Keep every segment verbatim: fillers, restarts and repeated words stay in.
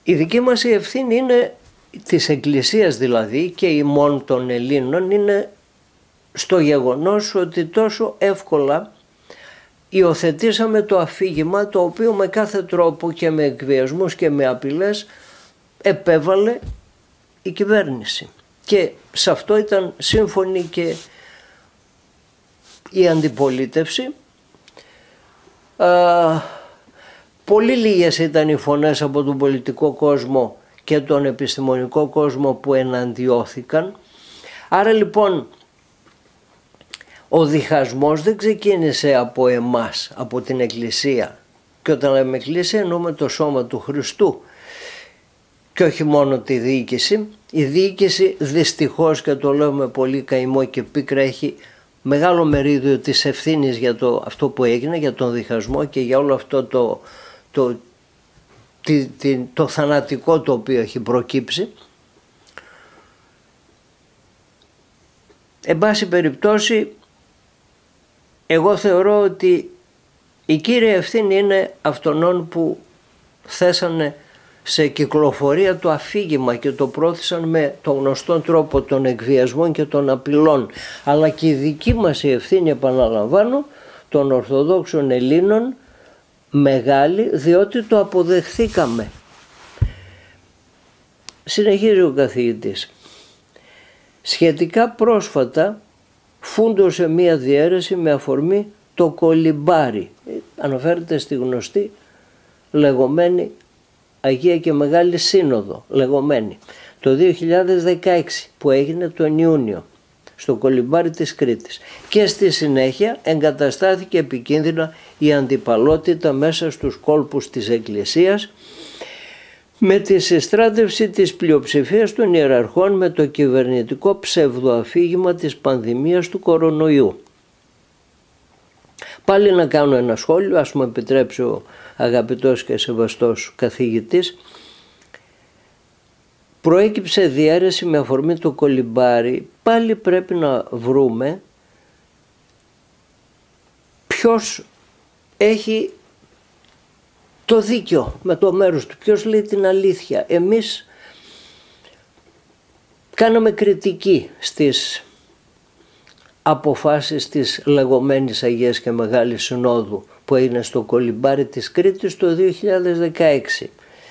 Η δική μας η ευθύνη είναι, της Εκκλησίας δηλαδή και ημών των Ελλήνων, είναι στο γεγονός ότι τόσο εύκολα υιοθετήσαμε το αφήγημα το οποίο με κάθε τρόπο και με εκβιασμούς και με απειλές επέβαλε η κυβέρνηση. Και σε αυτό ήταν σύμφωνη και η αντιπολίτευση. Α, πολύ λίγες ήταν οι φωνές από τον πολιτικό κόσμο και τον επιστημονικό κόσμο που εναντιώθηκαν. Άρα λοιπόν ο διχασμός δεν ξεκίνησε από εμάς, από την Εκκλησία. Και όταν λέμε Εκκλησία εννοούμε το σώμα του Χριστού και όχι μόνο τη διοίκηση. Η διοίκηση δυστυχώς, και το λέω με πολύ καημό και πίκρα, έχει μεγάλο μερίδιο της ευθύνης για το, αυτό που έγινε, για τον διχασμό και για όλο αυτό το, το, το, το, το θανατικό το οποίο έχει προκύψει. Εν πάση περιπτώσει, εγώ θεωρώ ότι η κύρια ευθύνη είναι αυτών που θέσανε σε κυκλοφορία το αφήγημα και το πρόθεσαν με τον γνωστό τρόπο των εκβιασμών και των απειλών. Αλλά και η δική μας η ευθύνη, επαναλαμβάνω, των Ορθοδόξων Ελλήνων μεγάλη, διότι το αποδεχθήκαμε. Συνεχίζει ο καθηγητής. Σχετικά πρόσφατα φούντωσε μία διαίρεση με αφορμή το κολυμπάρι. Αναφέρεται στη γνωστή λεγόμενη Αγία και Μεγάλη Σύνοδο, λεγόμενη, το δύο χιλιάδες δεκαέξι που έγινε τον Ιούνιο στο κολυμπάρι της Κρήτης. Και στη συνέχεια εγκαταστάθηκε επικίνδυνα η αντιπαλότητα μέσα στους κόλπους της Εκκλησίας με τη συστράτευση της πλειοψηφίας των ιεραρχών με το κυβερνητικό ψευδοαφήγημα της πανδημίας του κορονοϊού. Πάλι να κάνω ένα σχόλιο, ας μου επιτρέψει ο αγαπητός και σεβαστός καθηγητής. Προέκυψε διαίρεση με αφορμή το κολυμπάρι. Πάλι πρέπει να βρούμε ποιος έχει το δίκιο με το μέρος του, ποιος λέει την αλήθεια. Εμείς κάναμε κριτική στις αποφάσεις της λεγόμενης Αγίας και Μεγάλης Συνόδου που έγινε στο κολυμπάρι της Κρήτης το δύο χιλιάδες δεκαέξι.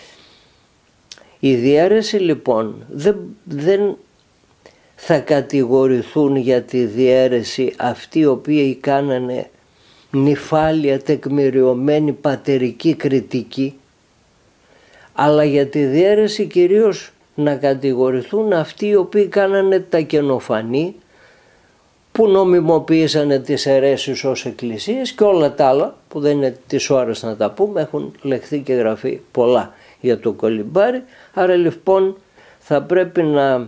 Η διαίρεση λοιπόν δεν, δεν θα κατηγορηθούν για τη διαίρεση αυτοί οι οποίοι κάνανε νυφάλια τεκμηριωμένη πατερική κριτική, αλλά για τη διαίρεση κυρίως να κατηγορηθούν αυτοί οι οποίοι κάνανε τα καινοφανή, που νομιμοποίησανε τις αιρέσεις ως εκκλησίες και όλα τα άλλα που δεν είναι της ώρας να τα πούμε, έχουν λεχθεί και γραφεί πολλά για το κολυμπάρι. Άρα λοιπόν θα πρέπει να,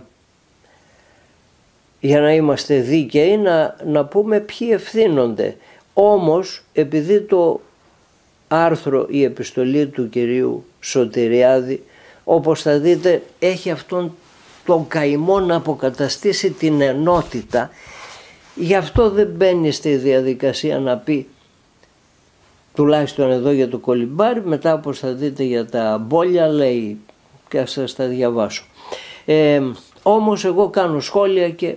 για να είμαστε δίκαιοι, να, να πούμε ποιοι ευθύνονται. Όμως επειδή το άρθρο, η επιστολή του κυρίου Σωτηριάδη, όπως θα δείτε, έχει αυτόν τον καημό να αποκαταστήσει την ενότητα, γι' αυτό δεν μπαίνει στη διαδικασία να πει, τουλάχιστον εδώ για το κολυμπάρι, μετά όπως θα δείτε για τα μπόλια λέει, και ας σας τα διαβάσω. Ε, όμως εγώ κάνω σχόλια και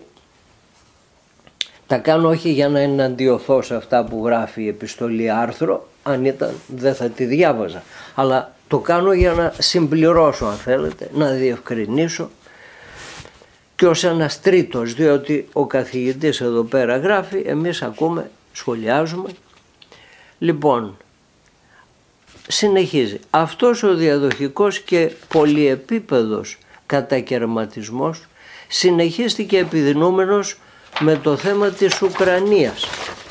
τα κάνω όχι για να εναντιωθώ σε αυτά που γράφει η επιστολή άρθρο, αν ήταν δεν θα τη διάβαζα, αλλά το κάνω για να συμπληρώσω, αν θέλετε, να διευκρινίσω, και ως ένας τρίτος, διότι ο καθηγητής εδώ πέρα γράφει, εμείς ακούμε, σχολιάζουμε. Λοιπόν, συνεχίζει. Αυτός ο διαδοχικός και πολυεπίπεδος κατακερματισμός συνεχίστηκε επιδεινούμενος με το θέμα της Ουκρανίας.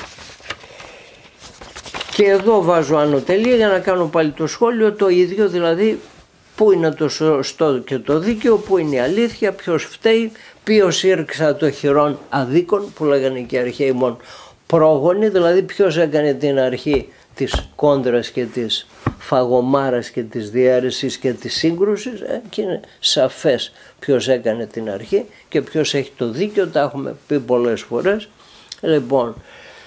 Και εδώ βάζω ανωτελεία για να κάνω πάλι το σχόλιο, το ίδιο δηλαδή, πού είναι το σωστό και το δίκαιο, πού είναι η αλήθεια, ποιος φταίει, ποιος ήρξα το χειρόν αδίκων που λέγανε και οι αρχαίοι μόνο πρόγονοι, δηλαδή ποιος έκανε την αρχή της κόντρας και της φαγωμάρας και της διαίρεσης και της σύγκρουσης, ε, και είναι σαφές ποιος έκανε την αρχή και ποιος έχει το δίκαιο, τα έχουμε πει πολλές φορές. Λοιπόν,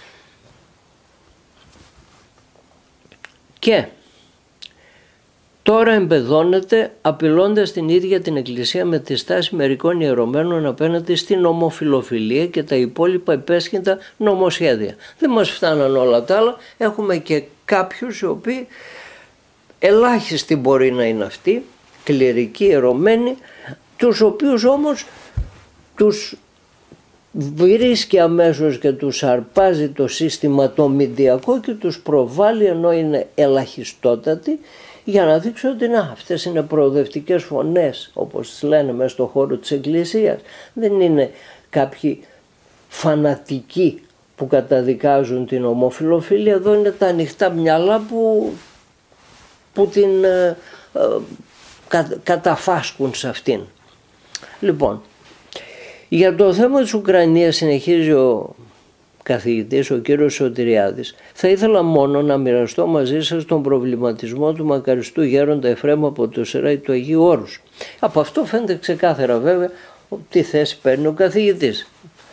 και τώρα εμπεδώνεται απειλώντας την ίδια την Εκκλησία με τη στάση μερικών ιερωμένων απέναντι στην ομοφιλοφιλία και τα υπόλοιπα υπέσχυντα νομοσχέδια. Δεν μας φτάναν όλα τα άλλα, έχουμε και κάποιους οι οποίοι ελάχιστοι μπορεί να είναι αυτοί, κληρικοί, ιερωμένοι, τους οποίους όμως τους βρίσκει αμέσως και τους αρπάζει το σύστημα το μηντιακό και τους προβάλλει ενώ είναι ελαχιστότατοι, για να δείξω ότι να, αυτές είναι προοδευτικές φωνές, όπως τις λένε μέσα στον χώρο της Εκκλησίας. Δεν είναι κάποιοι φανατικοί που καταδικάζουν την ομοφιλοφιλία, εδώ είναι τα ανοιχτά μυαλά που, που την ε, ε, κα, καταφάσκουν σε αυτήν. Λοιπόν, για το θέμα της Ουκρανίας συνεχίζει ο καθηγητής, ο κύριος Σωτηριάδης. Θα ήθελα μόνο να μοιραστώ μαζί σας τον προβληματισμό του μακαριστού γέροντα Εφραίμ από το Σεράι του Αγίου Όρους. Από αυτό φαίνεται ξεκάθαρα βέβαια τι θέση παίρνει ο καθηγητής.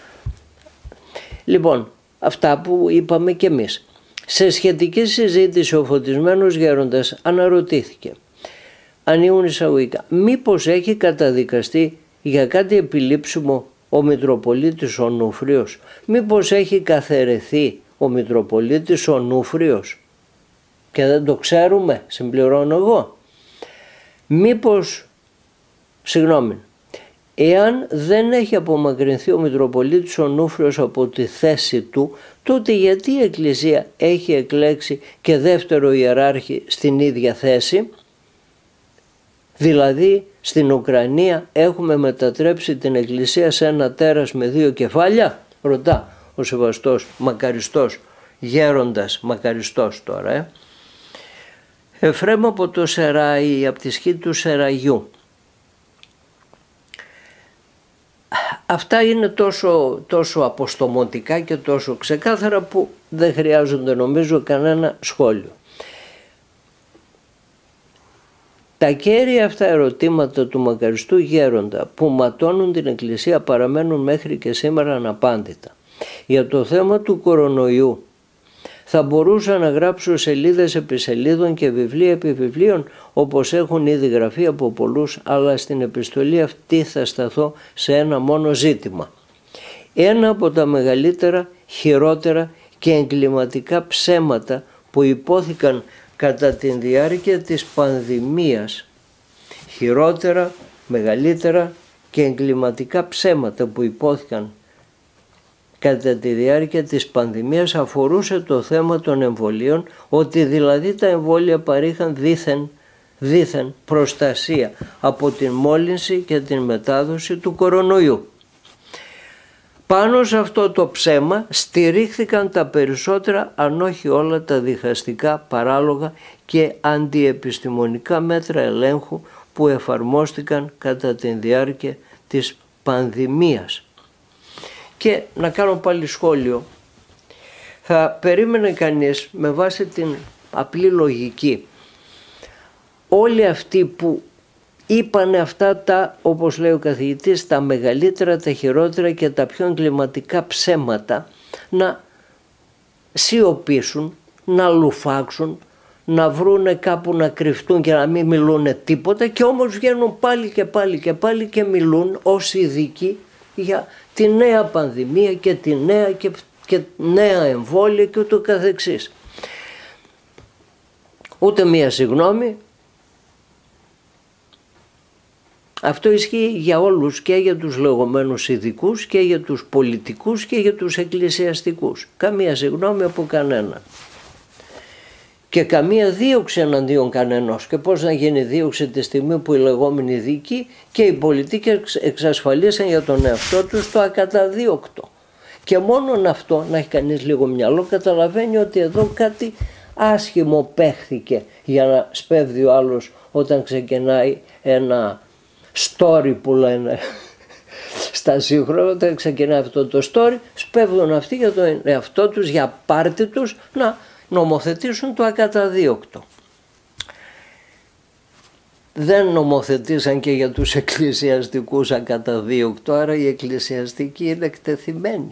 Λοιπόν, αυτά που είπαμε κι εμείς. Σε σχετική συζήτηση ο φωτισμένος γέροντας αναρωτήθηκε, ανοίγουν εισαγωγικά, μήπως έχει καταδικαστεί για κάτι επιλήψιμο ο Μητροπολίτης ο Νούφριος, μήπως έχει καθαιρεθεί ο Μητροπολίτης ο Νούφριος και δεν το ξέρουμε, συμπληρώνω εγώ. Μήπως, συγγνώμη, εάν δεν έχει απομακρυνθεί ο Μητροπολίτης ο Νούφριος από τη θέση του, τότε γιατί η Εκκλησία έχει εκλέξει και δεύτερο ιεράρχη στην ίδια θέση? Δηλαδή στην Ουκρανία έχουμε μετατρέψει την Εκκλησία σε ένα τέρας με δύο κεφάλια, ρωτά ο σεβαστός μακαριστός γέροντας, μακαριστός τώρα, ε. Εφραίμ από το Σεράι, από τη σκή του Σεραγιού. Αυτά είναι τόσο, τόσο αποστομωτικά και τόσο ξεκάθαρα που δεν χρειάζονται νομίζω κανένα σχόλιο. Τα κέρια αυτά ερωτήματα του μακαριστού γέροντα που ματώνουν την Εκκλησία παραμένουν μέχρι και σήμερα αναπάντητα. Για το θέμα του κορονοϊού θα μπορούσα να γράψω σελίδες επί σελίδων και βιβλία επί βιβλίων όπως έχουν ήδη γραφεί από πολλούς, αλλά στην επιστολή αυτή θα σταθώ σε ένα μόνο ζήτημα. Ένα από τα μεγαλύτερα, χειρότερα και εγκληματικά ψέματα που υπόθηκαν κατά την διάρκεια της πανδημίας, χειρότερα, μεγαλύτερα και εγκληματικά ψέματα που υπόθηκαν κατά τη διάρκεια της πανδημίας αφορούσε το θέμα των εμβολίων, ότι δηλαδή τα εμβόλια παρήχαν δήθεν, δήθεν προστασία από την μόλυνση και την μετάδοση του κορονοϊού. Πάνω σε αυτό το ψέμα στηρίχθηκαν τα περισσότερα, αν όχι όλα, τα διχαστικά, παράλογα και αντιεπιστημονικά μέτρα ελέγχου που εφαρμόστηκαν κατά τη διάρκεια της πανδημίας. Και να κάνω πάλι σχόλιο. Θα περίμενε κανείς με βάση την απλή λογική όλοι αυτοί που είπανε αυτά τα, όπως λέει ο καθηγητής, τα μεγαλύτερα, τα χειρότερα και τα πιο εγκληματικά ψέματα να σιωπήσουν, να λουφάξουν, να βρούνε κάπου να κρυφτούν και να μην μιλούν τίποτα, και όμως βγαίνουν πάλι και πάλι και πάλι και μιλούν ως ειδικοί για τη νέα πανδημία και τη νέα και, και νέα εμβόλια και ούτω καθεξής. Ούτε μία συγγνώμη. Αυτό ισχύει για όλους, και για τους λεγόμενους ειδικούς και για τους πολιτικούς και για τους εκκλησιαστικούς. Καμία συγγνώμη από κανένα. Και καμία δίωξη εναντίον κανενός. Και πώς να γίνει δίωξη τη στιγμή που οι λεγόμενοι ειδικοί και οι πολιτικοί εξασφαλίσαν για τον εαυτό τους το ακαταδίωκτο. Και μόνον αυτό, να έχει κανείς λίγο μυαλό, καταλαβαίνει ότι εδώ κάτι άσχημο παίχθηκε για να σπέβδει ο άλλος όταν ξεκινάει ένα story που λένε στα σύγχρονα. Όταν ξεκινάει αυτό το story, σπέβδουν αυτοί για τον εαυτό τους, για πάρτι τους, να νομοθετήσουν το ακαταδίωκτο. Δεν νομοθετήσαν και για τους εκκλησιαστικούς ακαταδίωκτο, άρα οι εκκλησιαστικοί είναι εκτεθειμένοι.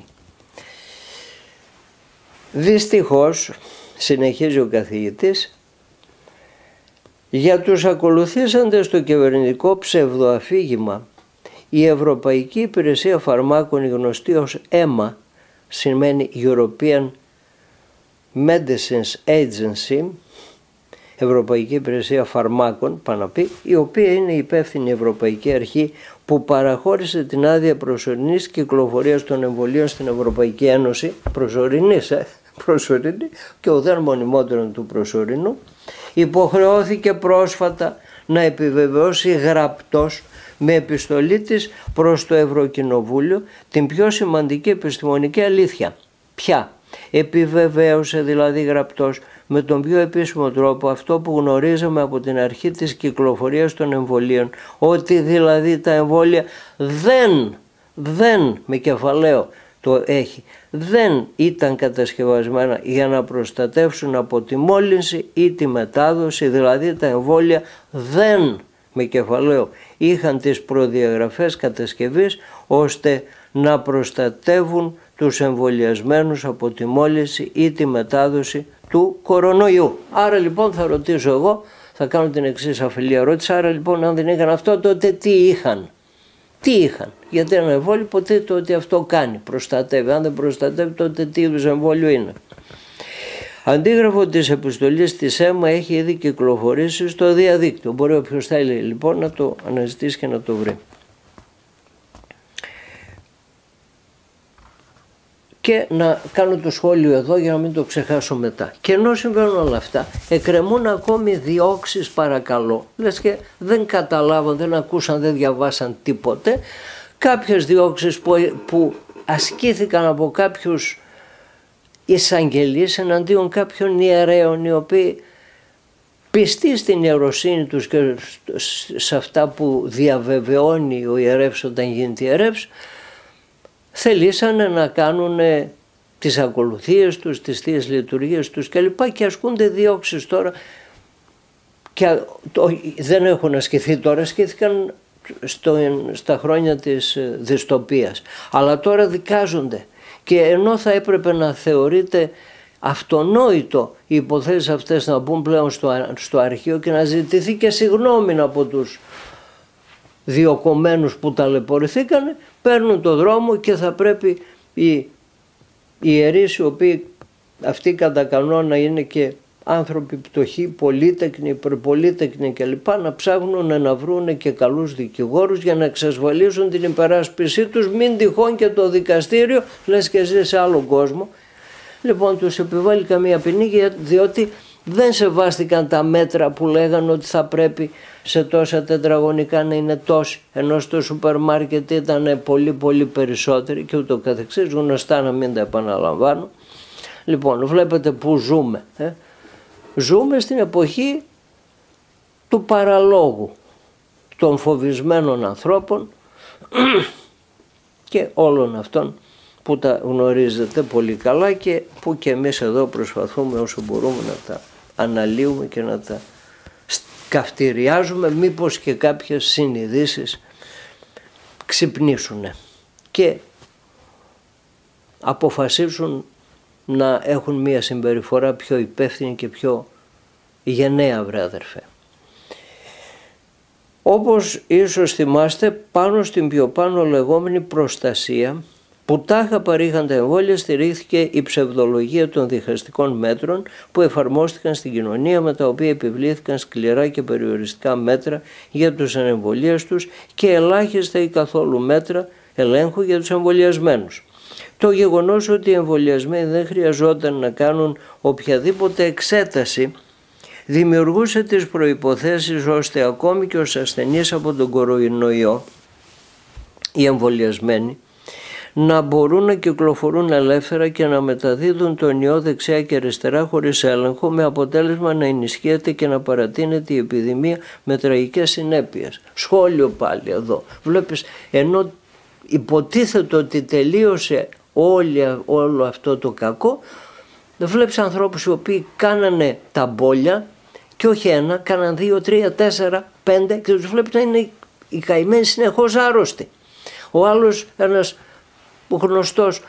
Δυστυχώς, συνεχίζει ο καθηγητής, Για τους ακολουθήσαντες στο κυβερνητικό ψευδοαφήγημα, η Ευρωπαϊκή Υπηρεσία Φαρμάκων, η γνωστή ως ΕΜΑ, σημαίνει European Medicines Agency, Ευρωπαϊκή Υπηρεσία Φαρμάκων, πάνω να πει, η οποία είναι η υπεύθυνη Ευρωπαϊκή Αρχή που παραχώρησε την άδεια προσωρινής κυκλοφορίας των εμβολίων στην Ευρωπαϊκή Ένωση, προσωρινής, ε, προσωρινή και ουδέν μονιμότερον του προσωρινού, υποχρεώθηκε πρόσφατα να επιβεβαιώσει γραπτός με επιστολή της προς το Ευρωκοινοβούλιο την πιο σημαντική επιστημονική αλήθεια. Ποια? Επιβεβαίωσε δηλαδή γραπτός με τον πιο επίσημο τρόπο αυτό που γνωρίζαμε από την αρχή της κυκλοφορίας των εμβολίων, ότι δηλαδή τα εμβόλια δεν, δεν με κεφαλαίο το έχει, δεν ήταν κατασκευασμένα για να προστατεύσουν από τη μόλυνση ή τη μετάδοση, δηλαδή τα εμβόλια δεν με κεφαλαίο είχαν τις προδιαγραφές κατασκευής ώστε να προστατεύουν τους εμβολιασμένους από τη μόλυνση ή τη μετάδοση του κορονοϊού. Άρα λοιπόν θα ρωτήσω εγώ, θα κάνω την εξής αφιλή ερώτηση, άρα λοιπόν αν δεν είχαν αυτό τότε τι είχαν? Τι είχαν? Γιατί ένα εμβόλιο υποτίθεται ότι αυτό κάνει, προστατεύει. Αν δεν προστατεύει τότε τι είδους εμβόλιο είναι? Αντίγραφο της επιστολής της ΕΜΑ έχει ήδη κυκλοφορήσει στο διαδίκτυο. Μπορεί όποιος θέλει λοιπόν να το αναζητήσει και να το βρει. Και να κάνω το σχόλιο εδώ για να μην το ξεχάσω μετά. Και ενώ συμβαίνουν όλα αυτά, εκκρεμούν ακόμη διώξεις, παρακαλώ. Λες και δεν καταλάβαν, δεν ακούσαν, δεν διαβάσαν τίποτε. Κάποιες διώξεις που, που ασκήθηκαν από κάποιους εισαγγελείς εναντίον κάποιων ιερέων, οι οποίοι πιστοί στην ιεροσύνη τους και σε αυτά που διαβεβαιώνει ο ιερεύς όταν γίνεται ιερεύς, θελήσανε να κάνουν τις ακολουθίες τους, τις θείες λειτουργίες τους κλπ. Και ασκούνται διώξεις τώρα και το, δεν έχουν ασκηθεί τώρα, ασκήθηκαν στο, στα χρόνια της δυστοπίας. Αλλά τώρα δικάζονται και ενώ θα έπρεπε να θεωρείται αυτονόητο οι υποθέσεις αυτές να μπουν πλέον στο, στο αρχείο και να ζητηθεί και συγγνώμη από τους διοκομμένους που ταλαιπωρηθήκανε, παίρνουν το δρόμο και θα πρέπει οι, οι ιερείς, οι οποίοι αυτοί κατά κανόνα είναι και άνθρωποι πτωχοί, πολύτεκνοι, υπερπολίτεκνοι κλπ, να ψάχνουν να βρουν και καλούς δικηγόρους για να εξασφαλίσουν την υπεράσπιση τους, μην τυχόν και το δικαστήριο λες και ζει σε άλλο κόσμο. Λοιπόν, τους επιβάλλει καμία ποινή διότι δεν σεβάστηκαν τα μέτρα που λέγανε ότι θα πρέπει σε τόσα τετραγωνικά να είναι τόσοι, ενώ στο σούπερ μάρκετ ήταν πολύ πολύ περισσότεροι και ούτω καθεξής, γνωστά να μην τα επαναλαμβάνω. Λοιπόν, βλέπετε που ζούμε. Ε? Ζούμε στην εποχή του παραλόγου, των φοβισμένων ανθρώπων και όλων αυτών που τα γνωρίζετε πολύ καλά και που και εμείς εδώ προσπαθούμε όσο μπορούμε να τα αναλύουμε και να τα καυτηριάζουμε, μήπως και κάποιες συνειδήσεις ξυπνήσουν και αποφασίσουν να έχουν μία συμπεριφορά πιο υπεύθυνη και πιο γενναία, βρε αδερφέ. Όπως ίσως θυμάστε, πάνω στην πιο πάνω λεγόμενη προστασία που τάχα παρήχαν τα εμβόλια, στηρίχθηκε η ψευδολογία των διχαστικών μέτρων που εφαρμόστηκαν στην κοινωνία, με τα οποία επιβλήθηκαν σκληρά και περιοριστικά μέτρα για τους ανεμβολίαστους και ελάχιστα ή καθόλου μέτρα ελέγχου για τους εμβολιασμένους. Το γεγονός ότι οι εμβολιασμένοι δεν χρειαζόταν να κάνουν οποιαδήποτε εξέταση δημιουργούσε τις προϋποθέσεις ώστε ακόμη και ως ασθενείς από τον κορονοϊό, οι εμβολιασμένοι, να μπορούν να κυκλοφορούν ελεύθερα και να μεταδίδουν τον ιό δεξιά και αριστερά χωρίς έλεγχο, με αποτέλεσμα να ενισχύεται και να παρατείνεται η επιδημία με τραγικές συνέπειες. Σχόλιο πάλι εδώ. Βλέπεις, ενώ υποτίθεται ότι τελείωσε όλη, όλο αυτό το κακό, βλέπεις ανθρώπους οι οποίοι κάνανε τα μπόλια και όχι ένα, κάναν δύο, τρία, τέσσερα, πέντε και τους βλέπεις να είναι οι καημένοι συνεχώς άρρωστοι. Ο άλλος, ένας γνωστός,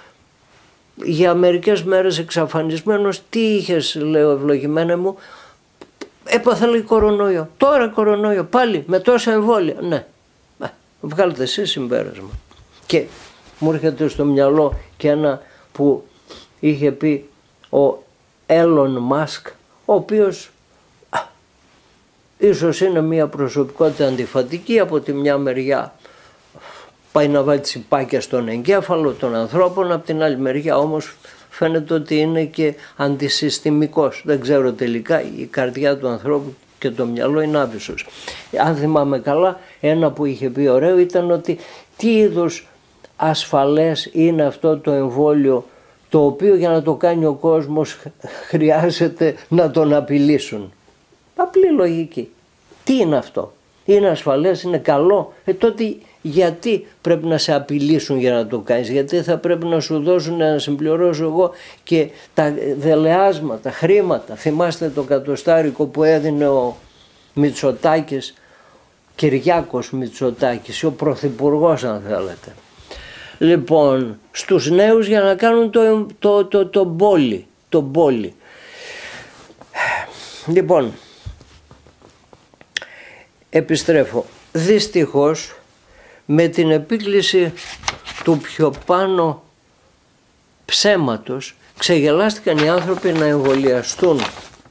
για μερικές μέρες εξαφανισμένος, τι είχες, λέω ευλογημένα μου, έπαθα λέει κορονοϊό, τώρα κορονοϊό, πάλι με τόσα εμβόλια. Ναι, ε, βγάλετε εσείς συμπέρασμα. Και μου έρχεται στο μυαλό και ένα που είχε πει ο Έλλον Μάσκ, ο οποίος α, ίσως είναι μια προσωπικότητα αντιφατική. Από τη μια μεριά πάει να βάλει τσιπάκια στον εγκέφαλο των ανθρώπων, από την άλλη μεριά όμως φαίνεται ότι είναι και αντισυστημικός. Δεν ξέρω τελικά, η καρδιά του ανθρώπου και το μυαλό είναι άβυσσος. Αν θυμάμαι καλά, ένα που είχε πει ωραίο ήταν ότι τι είδους ασφαλές είναι αυτό το εμβόλιο, το οποίο για να το κάνει ο κόσμος χρειάζεται να τον απειλήσουν. Απλή λογική. Τι είναι αυτό? Είναι ασφαλές, είναι καλό? Ε, τότε γιατί πρέπει να σε απειλήσουν για να το κάνεις? Γιατί θα πρέπει να σου δώσουν, να συμπληρώσω εγώ, και τα δελεάσματα, χρήματα? Θυμάστε το κατοστάρικο που έδινε ο Μητσοτάκης, Κυριάκος Μητσοτάκης, ο πρωθυπουργός αν θέλετε. Λοιπόν, στους νέους για να κάνουν το, το, το, το μπόλι, το μπόλι. Λοιπόν, επιστρέφω. Δυστυχώς, με την επίκληση του πιο πάνω ψέματος, ξεγελάστηκαν οι άνθρωποι να εμβολιαστούν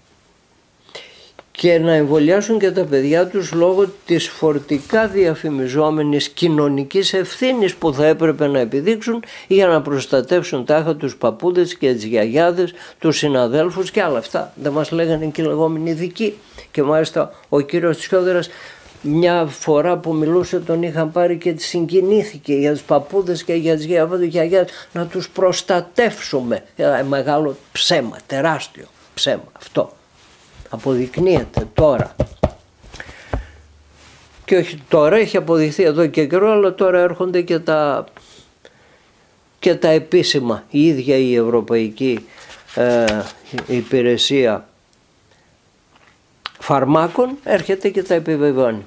και να εμβολιάσουν και τα παιδιά τους λόγω της φορτικά διαφημιζόμενης κοινωνικής ευθύνης που θα έπρεπε να επιδείξουν για να προστατεύσουν τάχα τους παππούδες και τις γιαγιάδες, τους συναδέλφους και άλλα αυτά. Δεν μας λέγανε και οι λεγόμενοι ειδικοί. Και μάλιστα ο κύριος Τσιόδερας μια φορά που μιλούσε τον είχαν πάρει και συγκινήθηκε για τους παππούδες και για τις γιαγιάδες, να τους προστατεύσουμε. Μεγάλο ψέμα, τεράστιο ψέμα αυτό. Αποδεικνύεται τώρα. Και όχι τώρα, έχει αποδειχθεί εδώ και καιρό, αλλά τώρα έρχονται και τα, και τα επίσημα. Η ίδια η Ευρωπαϊκή ε, Υπηρεσία Φαρμάκων έρχεται και τα επιβεβαιώνει.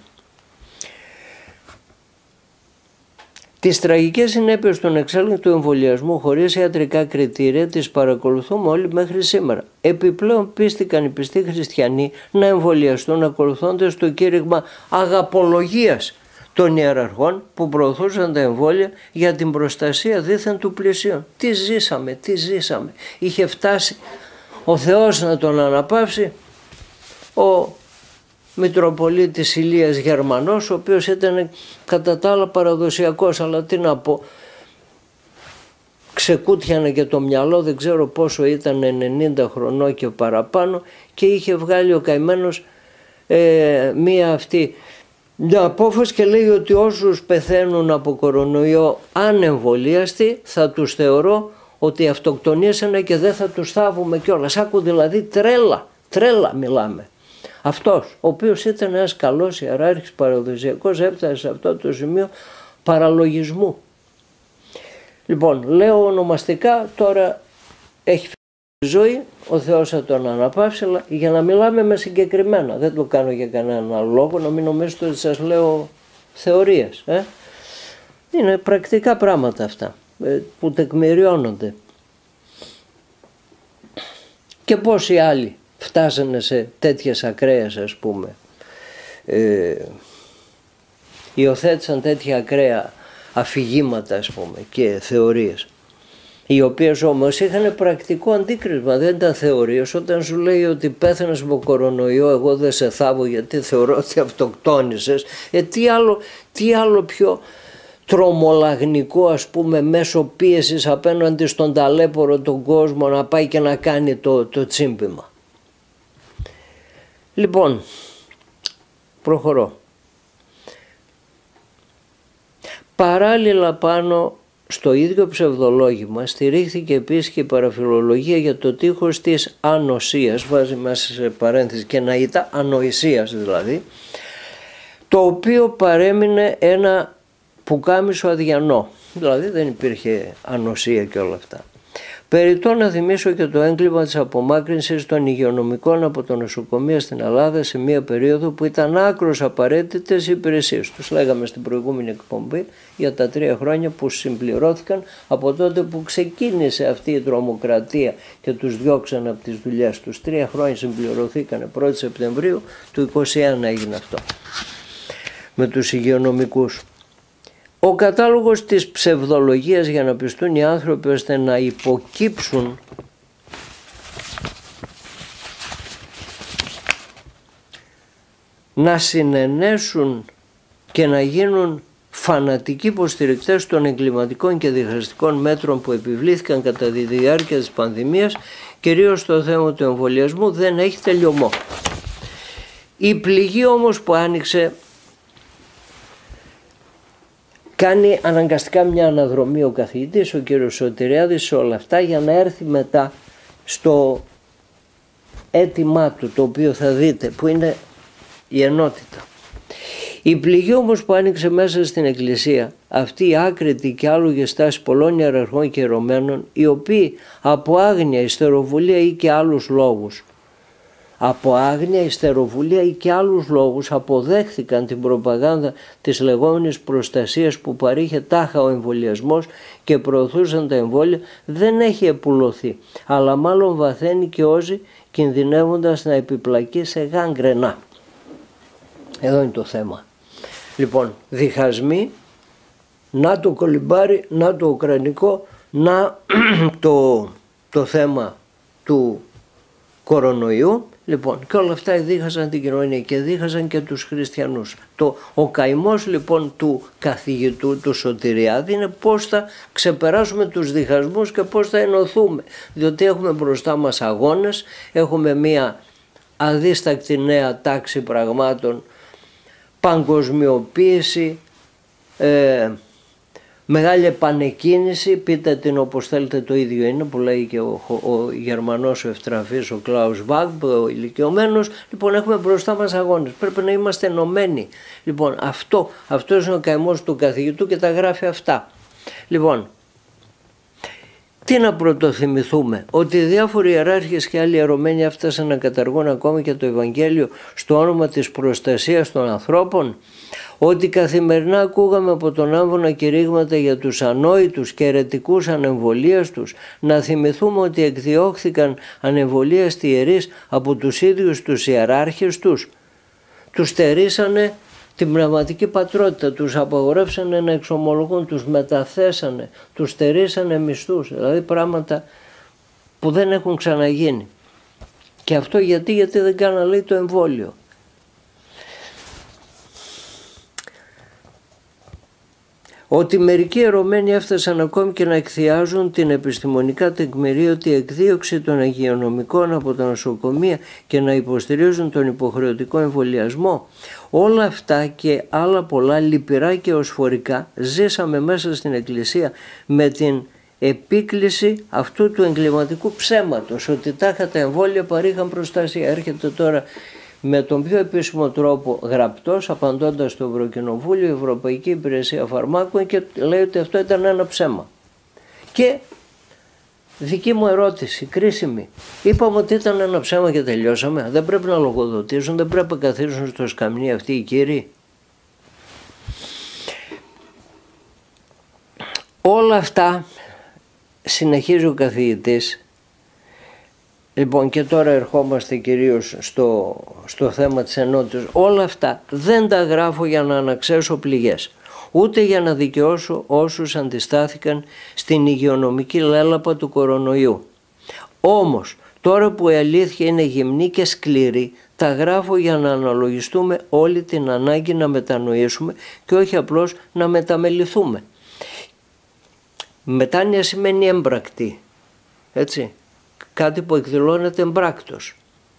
Τις τραγικές συνέπειες των εξέλιξεων του εμβολιασμού χωρίς ιατρικά κριτήρια τις παρακολουθούμε όλοι μέχρι σήμερα. Επιπλέον πίστηκαν οι πιστοί χριστιανοί να εμβολιαστούν ακολουθώντας το κήρυγμα αγαπολογίας των ιεραρχών που προωθούσαν τα εμβόλια για την προστασία δήθεν του πλησίον. Τι ζήσαμε, τι ζήσαμε. Είχε φτάσει ο Θεός να τον αναπαύσει ο Μητροπολίτης Ηλίας Γερμανός, ο οποίος ήταν κατά τα άλλα παραδοσιακός, αλλά τι να πω, ξεκούτιανε και το μυαλό, δεν ξέρω πόσο ήταν, ενενήντα χρονών και παραπάνω, και είχε βγάλει ο καημένος ε, μία αυτή μια απόφαση και λέει ότι όσους πεθαίνουν από κορονοϊό ανεμβολίαστοι θα τους θεωρώ ότι αυτοκτονήσανε και δεν θα τους θάβουμε κιόλας. Άκου δηλαδή, τρέλα, τρέλα μιλάμε. Αυτός, ο οποίος ήταν ένας καλός ιεράρχης παραδοσιακός, έφτασε σε αυτό το σημείο παραλογισμού. Λοιπόν, λέω ονομαστικά, τώρα έχει φύγει ζωή, ο Θεός θα τον αναπαύσει, αλλά για να μιλάμε με συγκεκριμένα, δεν το κάνω για κανέναν άλλο λόγο, να μην νομίζετε ότι σας λέω θεωρίες. Ε? Είναι πρακτικά πράγματα αυτά που τεκμηριώνονται. Και πόσοι άλλοι φτάσανε σε τέτοιες ακραίες, ας πούμε, ε, υιοθέτησαν τέτοια ακραία αφηγήματα, ας πούμε, και θεωρίες, οι οποίες όμως είχαν πρακτικό αντίκρισμα, δεν ήταν θεωρίες. Όταν σου λέει ότι πέθανες από κορονοϊό, εγώ δεν σε θάβω γιατί θεωρώ ότι αυτοκτόνησες, ε, τι άλλο, τι άλλο πιο τρομολαγνικό, ας πούμε, μέσω πίεσης απέναντι στον ταλέπορο τον κόσμο να πάει και να κάνει το, το τσίμπημα. Λοιπόν, προχωρώ. Παράλληλα πάνω στο ίδιο ψευδολόγημα στηρίχθηκε επίσης και η παραφιλολογία για το τείχος της ανοσίας, βάζει μέσα σε παρένθεση και να ήταν ανοησίας δηλαδή, το οποίο παρέμεινε ένα πουκάμισο αδιανό, δηλαδή δεν υπήρχε ανοσία και όλα αυτά. Περιττό να θυμίσω και το έγκλημα της απομάκρυνσης των υγειονομικών από τα νοσοκομεία στην Ελλάδα σε μια περίοδο που ήταν άκρως απαραίτητες οι υπηρεσίες τους. Λέγαμε στην προηγούμενη εκπομπή για τα τρία χρόνια που συμπληρώθηκαν από τότε που ξεκίνησε αυτή η τρομοκρατία και τους διώξαν από τις δουλειές τους. Τρία χρόνια συμπληρωθήκανε, πρώτη Σεπτεμβρίου του είκοσι ένα έγινε αυτό με τους υγειονομικούς. Ο κατάλογος της ψευδολογίας για να πιστούν οι άνθρωποι ώστε να υποκύψουν να συνενέσουν και να γίνουν φανατικοί υποστηρικτές των εγκληματικών και διχαστικών μέτρων που επιβλήθηκαν κατά τη διάρκεια της πανδημίας, κυρίως στο θέμα του εμβολιασμού, δεν έχει τελειωμό. Η πληγή όμως που άνοιξε κάνει αναγκαστικά μια αναδρομή ο καθηγητής, ο κύριος Σωτηριάδης, σε όλα αυτά για να έρθει μετά στο αίτημά του, το οποίο θα δείτε, που είναι η ενότητα. Η πληγή όμως που άνοιξε μέσα στην Εκκλησία, αυτή η άκρητη και άλογη στάση πολλών ιεραρχών και ιερωμένων, οι οποίοι από άγνοια, ιστεροβουλία ή και άλλους λόγους, από άγνοια, ιστεροβουλία ή και άλλους λόγους αποδέχθηκαν την προπαγάνδα της λεγόμενης προστασίας που παρήχε τάχα ο εμβολιασμός και προωθούσαν τα εμβόλια, δεν έχει επουλωθεί, αλλά μάλλον βαθαίνει και όζει, κινδυνεύοντας να επιπλακεί σε γάγκρενα. Εδώ είναι το θέμα. Λοιπόν, διχασμοί, να το κολυμπάρι, να το ουκρανικό, να το, το θέμα του κορονοϊού. Λοιπόν, και όλα αυτά δίχασαν την κοινωνία και δίχασαν και τους χριστιανούς. Το, ο καημός λοιπόν του καθηγητού, του Σωτηριάδη, είναι πώς θα ξεπεράσουμε τους διχασμούς και πώς θα ενωθούμε. Διότι έχουμε μπροστά μας αγώνες, έχουμε μία αδίστακτη νέα τάξη πραγμάτων, παγκοσμιοποίηση, ε, μεγάλη επανεκκίνηση, πείτε την όπως θέλετε, το ίδιο είναι που λέει και ο, ο, ο Γερμανός ο ευτραφής, ο Κλάους Βάγκ, ο ηλικιωμένος. Λοιπόν, έχουμε μπροστά μας αγώνες, πρέπει να είμαστε ενωμένοι. Λοιπόν, αυτό, αυτός είναι ο καημός του καθηγητού και τα γράφει αυτά. Λοιπόν, τι να πρωτοθυμηθούμε, ότι οι διάφοροι ιεράρχες και άλλοι ιερωμένοι έφτασαν να καταργούν ακόμη και το Ευαγγέλιο στο όνομα της προστασίας των ανθρώπων, ότι καθημερινά ακούγαμε από τον άμβονα κηρύγματα για τους ανόητους και αιρετικούς ανεμβολίαστους, να θυμηθούμε ότι εκδιώχθηκαν ανεμβολίαστοι ιερείς από τους ίδιους τους ιεράρχες τους, τους στερήσανε την πνευματική πατρότητα, τους απαγορεύσανε να εξομολογούν, τους μεταθέσανε, τους στερήσανε μισθούς, δηλαδή πράγματα που δεν έχουν ξαναγίνει. Και αυτό γιατί, γιατί δεν κάνανε, λέει, το εμβόλιο. Ότι μερικοί ιερωμένοι έφτασαν ακόμη και να εκθιάζουν την επιστημονικά τεκμηρίωτη εκδίωξη των αγιονομικών από τα νοσοκομεία και να υποστηρίζουν τον υποχρεωτικό εμβολιασμό. Όλα αυτά και άλλα πολλά λυπηρά και οσφορικά ζήσαμε μέσα στην Εκκλησία με την επίκληση αυτού του εγκληματικού ψέματος, ότι τάχα τα εμβόλια παρήχαν προστασία. Έρχεται τώρα με τον πιο επίσημο τρόπο γραπτός, απαντώντας στο Ευρωκοινοβούλιο, η Ευρωπαϊκή Υπηρεσία Φαρμάκων, και λέει ότι αυτό ήταν ένα ψέμα. Και δική μου ερώτηση, κρίσιμη. Είπαμε ότι ήταν ένα ψέμα και τελειώσαμε. Δεν πρέπει να λογοδοτήσουν, δεν πρέπει να καθίσουν στο σκαμνί αυτοί οι κύριοι. Όλα αυτά, συνεχίζει ο καθηγητής. Λοιπόν, και τώρα ερχόμαστε κυρίως στο, στο θέμα της ενότητας. Όλα αυτά δεν τα γράφω για να αναξέσω πληγές, ούτε για να δικαιώσω όσους αντιστάθηκαν στην υγειονομική λέλαπα του κορονοϊού. Όμως, τώρα που η αλήθεια είναι γυμνή και σκληρή, τα γράφω για να αναλογιστούμε όλη την ανάγκη να μετανοήσουμε και όχι απλώς να μεταμεληθούμε. Μετάνοια σημαίνει έμπρακτη, έτσι. Κάτι που εκδηλώνεται εμπράκτος.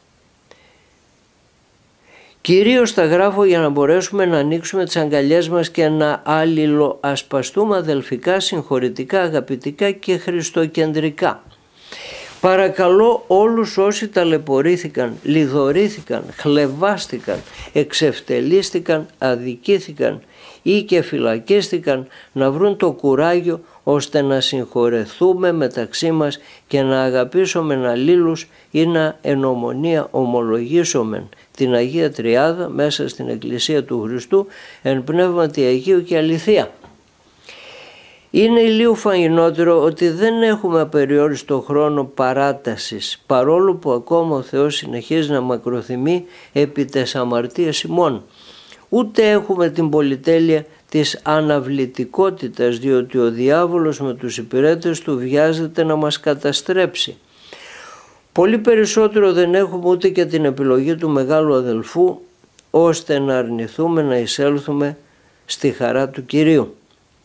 Κυρίως τα γράφω για να μπορέσουμε να ανοίξουμε τις αγκαλιές μας και να αλληλοασπαστούμε αδελφικά, συγχωρητικά, αγαπητικά και χριστοκεντρικά. Παρακαλώ όλους όσοι ταλαιπωρήθηκαν, λιδωρήθηκαν, χλευάστηκαν, εξευτελίστηκαν, αδικήθηκαν ή και φυλακίστηκαν να βρουν το κουράγιο ώστε να συγχωρεθούμε μεταξύ μας και να αγαπήσουμε αλλήλους ή να εν ομονία ομολογήσομεν την Αγία Τριάδα μέσα στην Εκκλησία του Χριστού εν πνεύματι Αγίου και αληθεία. Είναι ηλίου φανερότερο ότι δεν έχουμε απεριόριστο χρόνο παράτασης, παρόλο που ακόμα ο Θεός συνεχίζει να μακροθυμεί επί τες αμαρτίες ημών. Ούτε έχουμε την πολυτέλεια της αναβλητικότητας, διότι ο διάβολος με τους υπηρέτες του βιάζεται να μας καταστρέψει. Πολύ περισσότερο δεν έχουμε ούτε και την επιλογή του μεγάλου αδελφού, ώστε να αρνηθούμε να εισέλθουμε στη χαρά του Κυρίου.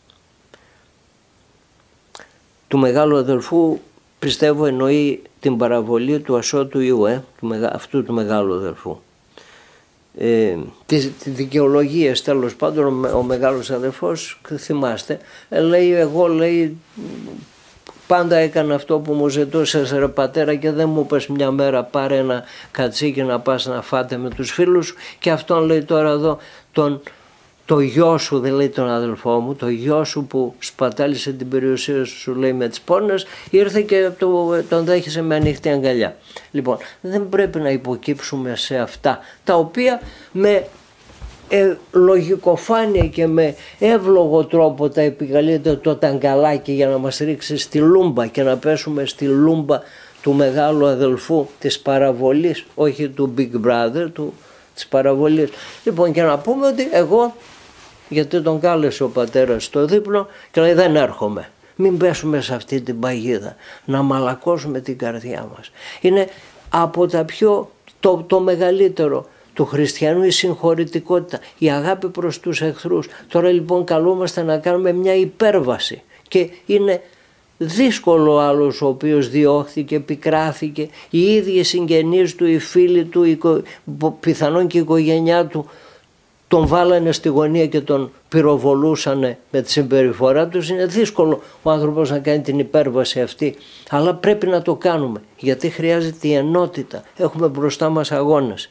Του μεγάλου αδελφού πιστεύω εννοεί την παραβολή του ασώτου Ιού, ε, του, αυτού του μεγάλου αδελφού. Ε, τις δικαιολογίες τέλος πάντων ο μεγάλος αδελφός, θυμάστε, ε, λέει εγώ λέει πάντα έκανα αυτό που μου ζητούσες ρε πατέρα και δεν μου πες μια μέρα πάρε ένα κατσίκι να πας να φάτε με τους φίλους, και αυτόν λέει τώρα εδώ τον το γιο σου, δεν λέει τον αδελφό μου, το γιο σου που σπατάλησε την περιουσία σου λέει με τις πόρνες, ήρθε και το, τον δέχεσαι με ανοιχτή αγκαλιά. Λοιπόν, δεν πρέπει να υποκύψουμε σε αυτά τα οποία με ε, λογικοφάνεια και με εύλογο τρόπο τα επικαλείται το ταγκαλάκι για να μας ρίξει στη λούμπα και να πέσουμε στη λούμπα του μεγάλου αδελφού της παραβολής, όχι του Big Brother, του, της παραβολής. Λοιπόν, και να πούμε ότι εγώ, γιατί τον κάλεσε ο πατέρας στο δείπνο και λέει δεν έρχομαι. Μην πέσουμε σε αυτή την παγίδα, να μαλακώσουμε την καρδιά μας. Είναι από τα πιο, το, το μεγαλύτερο του χριστιανού η συγχωρητικότητα, η αγάπη προς τους εχθρούς. Τώρα λοιπόν καλούμαστε να κάνουμε μια υπέρβαση και είναι δύσκολο άλλος ο οποίος διώχθηκε, επικράθηκε, οι ίδιοι συγγενείς του, οι φίλοι του, η, πιθανόν και η οικογένειά του τον βάλανε στη γωνία και τον πυροβολούσανε με τη συμπεριφορά τους. Είναι δύσκολο ο άνθρωπος να κάνει την υπέρβαση αυτή, αλλά πρέπει να το κάνουμε γιατί χρειάζεται η ενότητα. Έχουμε μπροστά μας αγώνες.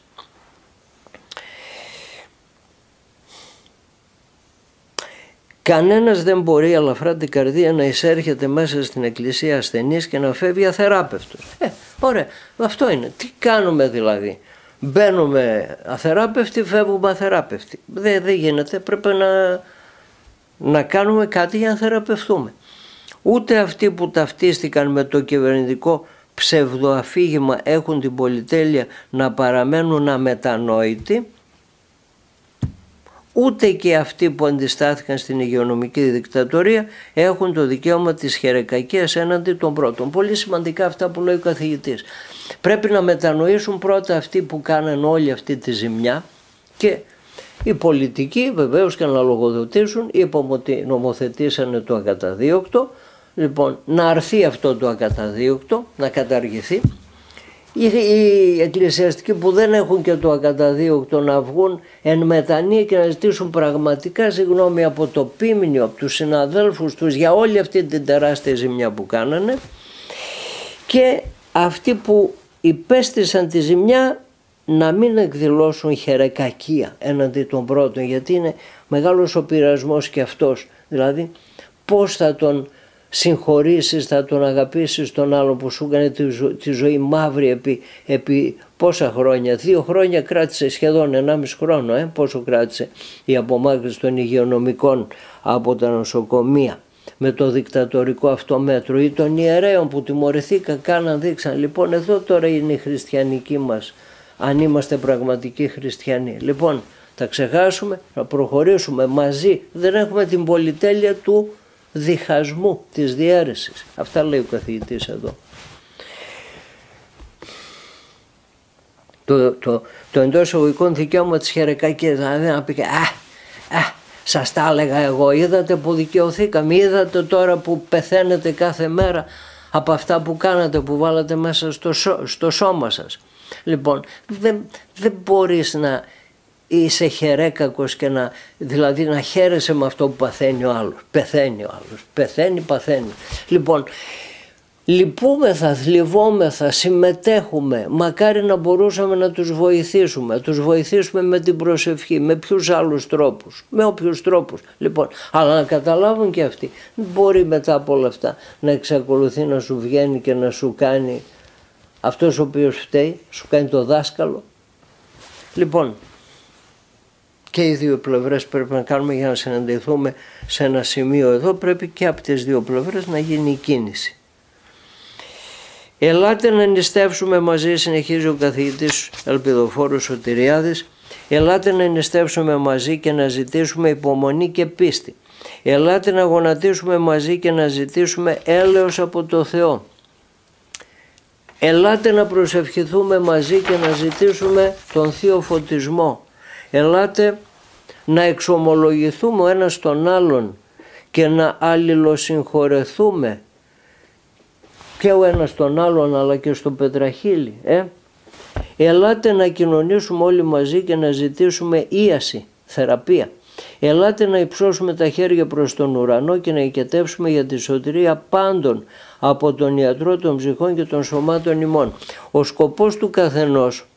Κανένας δεν μπορεί αλαφρά την καρδία να εισέρχεται μέσα στην εκκλησία ασθενής και να φεύγει αθεράπευτος. Ε, ωραία, αυτό είναι. Τι κάνουμε δηλαδή? Μπαίνουμε αθεράπευτοι, φεύγουμε αθεράπευτοι. Δεν, δεν γίνεται, πρέπει να, να κάνουμε κάτι για να θεραπευτούμε. Ούτε αυτοί που ταυτίστηκαν με το κυβερνητικό ψευδοαφήγημα έχουν την πολυτέλεια να παραμένουν αμετανόητοι, ούτε και αυτοί που αντιστάθηκαν στην υγειονομική δικτατορία έχουν το δικαίωμα της χερεκακίας έναντι των πρώτων. Πολύ σημαντικά αυτά που λέει ο καθηγητής. Πρέπει να μετανοήσουν πρώτα αυτοί που κάναν όλη αυτή τη ζημιά και οι πολιτικοί βεβαίως και να λογοδοτήσουν. Είπαμε ότι νομοθετήσανε το ακαταδίωκτο, λοιπόν να αρθεί αυτό το ακαταδίωκτο, να καταργηθεί. Οι εκκλησιαστικοί που δεν έχουν και το ακαταδίωκτο να βγουν εν μετανία και να ζητήσουν πραγματικά συγγνώμη από το πίμνιο, από τους συναδέλφους τους για όλη αυτή την τεράστια ζημιά που κάνανε, και αυτοί που υπέστησαν τη ζημιά να μην εκδηλώσουν χερεκακία έναντι των πρώτων, γιατί είναι μεγάλος ο πειρασμός και αυτός, δηλαδή πώς θα τον συγχωρήσεις, θα τον αγαπήσεις τον άλλο που σου έκανε τη, ζω, τη ζωή μαύρη επί, επί πόσα χρόνια, δύο χρόνια κράτησε, σχεδόν ενάμιση χρόνο, ε, πόσο κράτησε η απομάκρυνση των υγειονομικών από τα νοσοκομεία με το δικτατορικό αυτό μέτρο, ή των ιερέων που τιμωρηθήκαν, κάναν, δείξαν. Λοιπόν, εδώ τώρα είναι η χριστιανική μας, αν είμαστε πραγματικοί χριστιανοί. Λοιπόν, θα ξεχάσουμε, να προχωρήσουμε μαζί, δεν έχουμε την πολυτέλεια του διχασμού, της διαίρεσης. Αυτά λέει ο καθηγητής εδώ. Το, το, το εντός εγωικών δικαίωμα της χερεκακίας, δηλαδή να πει α, α, σας τα έλεγα εγώ, είδατε που δικαιωθήκαμε, είδατε τώρα που πεθαίνετε κάθε μέρα από αυτά που κάνατε, που βάλατε μέσα στο, σώ, στο σώμα σας. Λοιπόν, δεν, δεν μπορείς να είσαι χερέκακος και να, δηλαδή να χαίρεσαι με αυτό που παθαίνει ο άλλος. Πεθαίνει ο άλλος, πεθαίνει, παθαίνει. Λοιπόν, λυπούμεθα, θλιβόμεθα, συμμετέχουμε, μακάρι να μπορούσαμε να τους βοηθήσουμε, να τους βοηθήσουμε με την προσευχή, με ποιους άλλους τρόπους, με όποιους τρόπους. Λοιπόν, αλλά να καταλάβουν και αυτοί, δεν μπορεί μετά από όλα αυτά να εξακολουθεί να σου βγαίνει και να σου κάνει αυτός ο οποίος φταίει, σου κάνει το δάσκαλο. Λοιπόν, και οι δύο πλευρές πρέπει να κάνουμε για να συναντηθούμε σε ένα σημείο εδώ, πρέπει και από τις δύο πλευρές να γίνει η κίνηση. Ελάτε να νηστεύσουμε μαζί, συνεχίζει ο καθηγητής Ελπιδοφόρου Σωτηριάδης, ελάτε να νηστεύσουμε μαζί και να ζητήσουμε υπομονή και πίστη. Ελάτε να γονατίσουμε μαζί και να ζητήσουμε έλεος από το Θεό. Ελάτε να προσευχηθούμε μαζί και να ζητήσουμε τον Θείο Φωτισμό. Ελάτε να εξομολογηθούμε ο ένας τον άλλον και να αλληλοσυγχωρεθούμε και ο ένας τον άλλον αλλά και στο πετραχύλι. Ε? Ελάτε να κοινωνήσουμε όλοι μαζί και να ζητήσουμε ίαση, θεραπεία. Ελάτε να υψώσουμε τα χέρια προς τον ουρανό και να οικετεύσουμε για τη σωτηρία πάντων από τον ιατρό των ψυχών και των σωμάτων ημών. Ο σκοπός του καθενός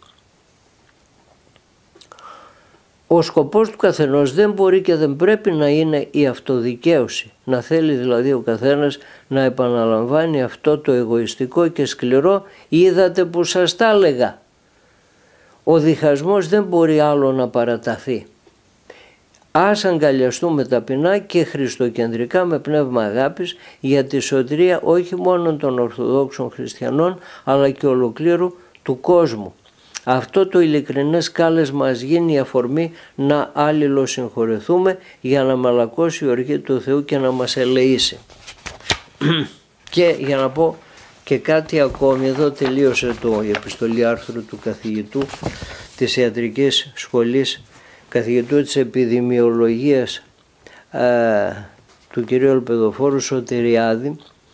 Ο σκοπός του καθενός δεν μπορεί και δεν πρέπει να είναι η αυτοδικαίωση. Να θέλει δηλαδή ο καθένας να επαναλαμβάνει αυτό το εγωιστικό και σκληρό «είδατε που σας τα έλεγα». Ο διχασμός δεν μπορεί άλλο να παραταθεί. Ας αγκαλιαστούμε ταπεινά και χριστοκεντρικά με πνεύμα αγάπης για τη σωτηρία όχι μόνο των Ορθοδόξων Χριστιανών αλλά και ολοκλήρου του κόσμου. Αυτό το ειλικρινές κάλεσμα μας γίνει η αφορμή να αλληλοσυγχωρεθούμε για να μαλακώσει η οργή του Θεού και να μας ελεήσει. Και για να πω και κάτι ακόμη, εδώ τελείωσε το, η επιστολή άρθρου του καθηγητού της Ιατρικής Σχολής, καθηγητού της Επιδημιολογίας α, του κ. Ελπιδοφόρου Σωτηριάδη.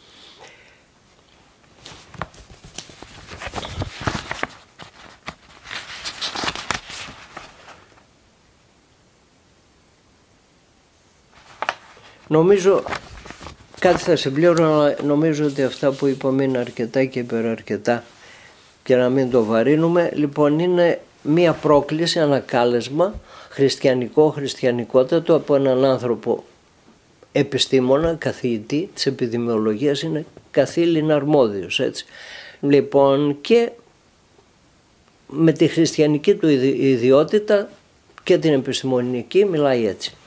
Νομίζω κάτι θα συμπλήρω, αλλά νομίζω ότι αυτά που είπαμε είναι αρκετά και υπεραρκετά και να μην το βαρύνουμε. Λοιπόν, είναι μία πρόκληση, ένα κάλεσμα χριστιανικό, χριστιανικότατο από έναν άνθρωπο επιστήμονα, καθηγητή της επιδημιολογίας, είναι καθήλυνα αρμόδιος, έτσι. Λοιπόν, και με τη χριστιανική του ιδιότητα και την επιστημονική μιλάει έτσι.